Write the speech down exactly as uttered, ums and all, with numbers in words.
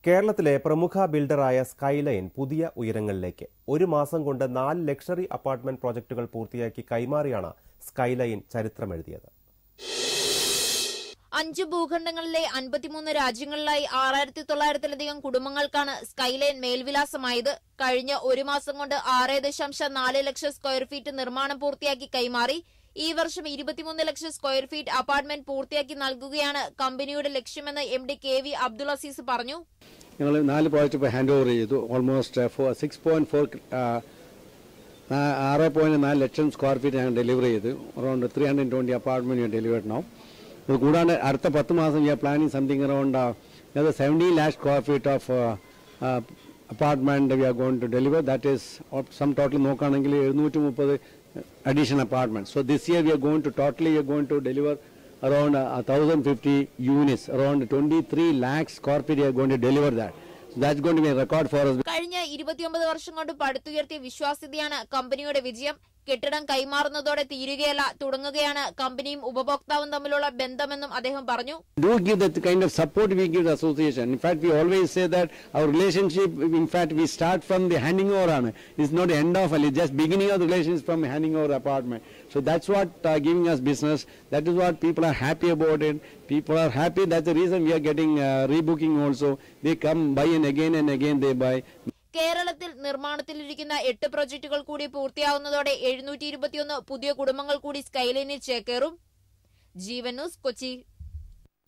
കേരളത്തിലെ പ്രമുഖ ബിൽഡറായ സ്കൈലൈൻ പുതിയ ഉയരങ്ങളിലേക്ക് ഒരു മാസം കൊണ്ട് നാല് ലക്ഷറി അപ്പാർട്ട്മെന്റ് പ്രോജക്റ്റുകൾ പൂർത്തിയാക്കി കൈമാറിയാണ് സ്കൈലൈൻ ചരിത്രമെഴുതിയത്. അഞ്ച് ഭൂഖണ്ഡങ്ങളിലെ അൻപത്തിമൂന്ന് രാജ്യങ്ങളിലായി ആറായിരത്തി തൊള്ളായിരത്തിലധികം കുടുംബങ്ങൾക്കാണ് സ്കൈലൈൻ മേൽവിലാസമായത്. കഴിഞ്ഞ ഒരു മാസം കൊണ്ട് ആറ് ദശാംശം നാല് ലക്ഷം സ്ക്വയർ ഫീറ്റ് നിർമ്മാണം പൂർത്തിയാക്കി കൈമാറി. ഈ വർഷം ഇരുപത്തിമൂന്ന് ലക്ഷം സ്ക്വയർ ഫീറ്റ് അപ്പാർട്ട്മെന്റ് പൂർത്തിയാക്കി നൽകുകയാണ് കമ്പനിയുടെ ലക്ഷ്യമെന്ന് M D K V Abdul Aziz പറഞ്ഞു. ഞങ്ങൾ നാല് പ്രോജക്റ്റ് ഇപ്പോൾ ഹാൻഡ് ഓവർ ചെയ്തു. Almost four six point four ആറ് പോയിന്റ് നാല് ലക്ഷം സ്ക്വയർ ഫീറ്റ് ഞങ്ങൾ ഡെലിവർ ചെയ്തു. Around three hundred twenty apartment delivered now. അത് കൂടാണ്ട് അടുത്ത പത്ത് മാസം we are planning something around seventeen lakh square feet of apartment we are going to deliver. That is sum total നോക്കുകയാണെങ്കിൽ എഴുന്നൂറ്റി മുപ്പത് additional apartments. So this year we are going to totally we are going to deliver around uh, one thousand fifty units, around twenty-three lakh square feet we are going to deliver that. So that's going to be a record for us. കഴിഞ്ഞ ഇരുപത്തിയൊമ്പത് വർഷം കൊണ്ട് പടുത്തുയർത്തിയ വിശ്വാസ്യതയാണ് കമ്പനിയുടെ വിജയം. കെട്ടിടം കൈമാറുന്നതോടെ തീരുകയല്ല, തുടങ്ങുകയാണ് കമ്പനിയും ഉപഭോക്താവും തമ്മിലുള്ള ബന്ധമെന്നും അദ്ദേഹം പറഞ്ഞു. Do give the kind of support we give the association. In fact, we always say that our relationship, in fact, we start from the handing over. It's not the end of it, it's just beginning of the relationship from handing over apartment. So that's what uh, giving us business. That is what people are happy about it. People are happy. That's the reason we are getting uh, rebooking also. They come buy and again and again they buy. കേരളത്തിൽ നിർമ്മാണത്തിലിരിക്കുന്ന എട്ട് പ്രൊജക്ടുകൾ കൂടി പൂർത്തിയാവുന്നതോടെ എഴുന്നൂറ്റി ഇരുപത്തിയൊന്ന് പുതിയ കുടുംബങ്ങൾ കൂടി സ്കൈലൈനിൽ ചേക്കേറും. ജീവൻ news, Kochi.